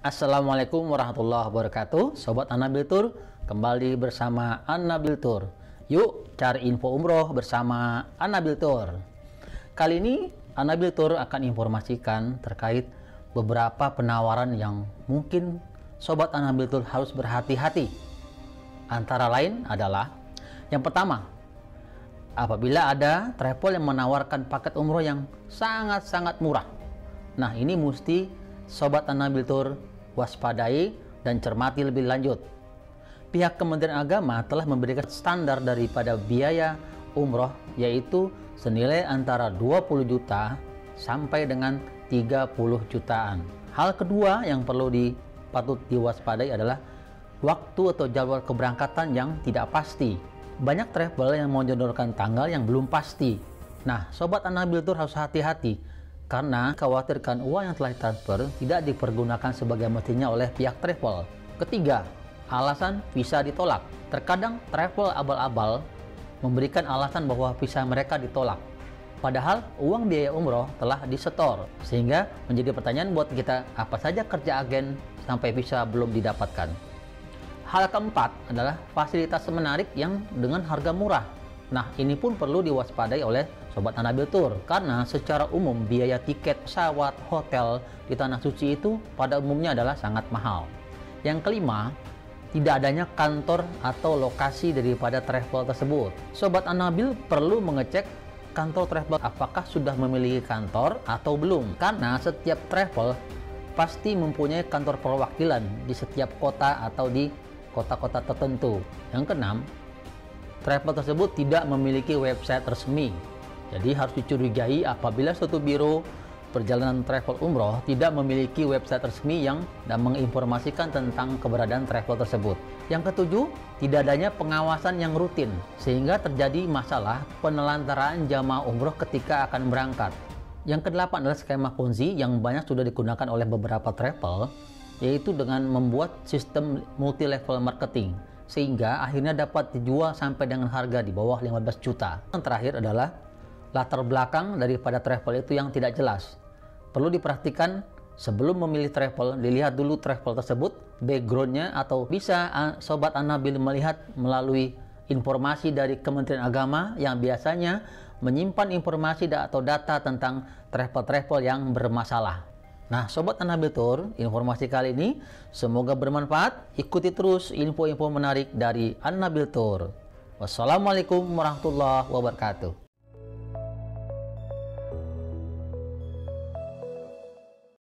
Assalamualaikum warahmatullahi wabarakatuh. Sobat An-Nabil Tour, kembali bersama An-Nabil Tour. Yuk cari info umroh bersama An-Nabil Tour. Kali ini An-Nabil Tour akan informasikan terkait beberapa penawaran yang mungkin Sobat An-Nabil Tour harus berhati-hati. Antara lain adalah yang pertama, apabila ada travel yang menawarkan paket umroh yang sangat-sangat murah. Nah, ini mesti Sobat An-Nabil Tour waspadai dan cermati lebih lanjut. Pihak Kementerian Agama telah memberikan standar daripada biaya umroh, yaitu senilai antara 20 juta sampai dengan 30 jutaan. Hal kedua yang patut diwaspadai adalah waktu atau jadwal keberangkatan yang tidak pasti. Banyak travel yang menjodohkan tanggal yang belum pasti. Nah, Sobat An-Nabil Tour harus hati-hati karena khawatirkan uang yang telah ditransfer tidak dipergunakan sebagai mestinya oleh pihak travel. Ketiga, alasan visa ditolak. Terkadang travel abal-abal memberikan alasan bahwa visa mereka ditolak, padahal uang biaya umroh telah disetor. Sehingga menjadi pertanyaan buat kita, apa saja kerja agen sampai visa belum didapatkan. Hal keempat adalah fasilitas menarik yang dengan harga murah. Nah, ini pun perlu diwaspadai oleh Sobat An-Nabil Tour, karena secara umum biaya tiket pesawat, hotel di Tanah Suci itu pada umumnya adalah sangat mahal. Yang kelima, tidak adanya kantor atau lokasi daripada travel tersebut. Sobat An-Nabil perlu mengecek kantor travel apakah sudah memiliki kantor atau belum, karena setiap travel pasti mempunyai kantor perwakilan di setiap kota atau di kota-kota tertentu. Yang keenam, travel tersebut tidak memiliki website resmi. Jadi harus dicurigai apabila suatu biro perjalanan travel umroh tidak memiliki website resmi yang menginformasikan tentang keberadaan travel tersebut. Yang ketujuh, tidak adanya pengawasan yang rutin sehingga terjadi masalah penelantaraan jamaah umroh ketika akan berangkat. Yang kedelapan adalah skema Ponzi yang banyak sudah digunakan oleh beberapa travel, yaitu dengan membuat sistem multi level marketing sehingga akhirnya dapat dijual sampai dengan harga di bawah 15 juta. Yang terakhir adalah latar belakang daripada travel itu yang tidak jelas. Perlu diperhatikan sebelum memilih travel, dilihat dulu travel tersebut, backgroundnya, atau bisa Sobat An-Nabil melihat melalui informasi dari Kementerian Agama yang biasanya menyimpan informasi atau data tentang travel-travel yang bermasalah. Nah, Sobat An-Nabil Tour, informasi kali ini semoga bermanfaat. Ikuti terus info-info menarik dari An-Nabil Tour. Wassalamualaikum warahmatullahi wabarakatuh.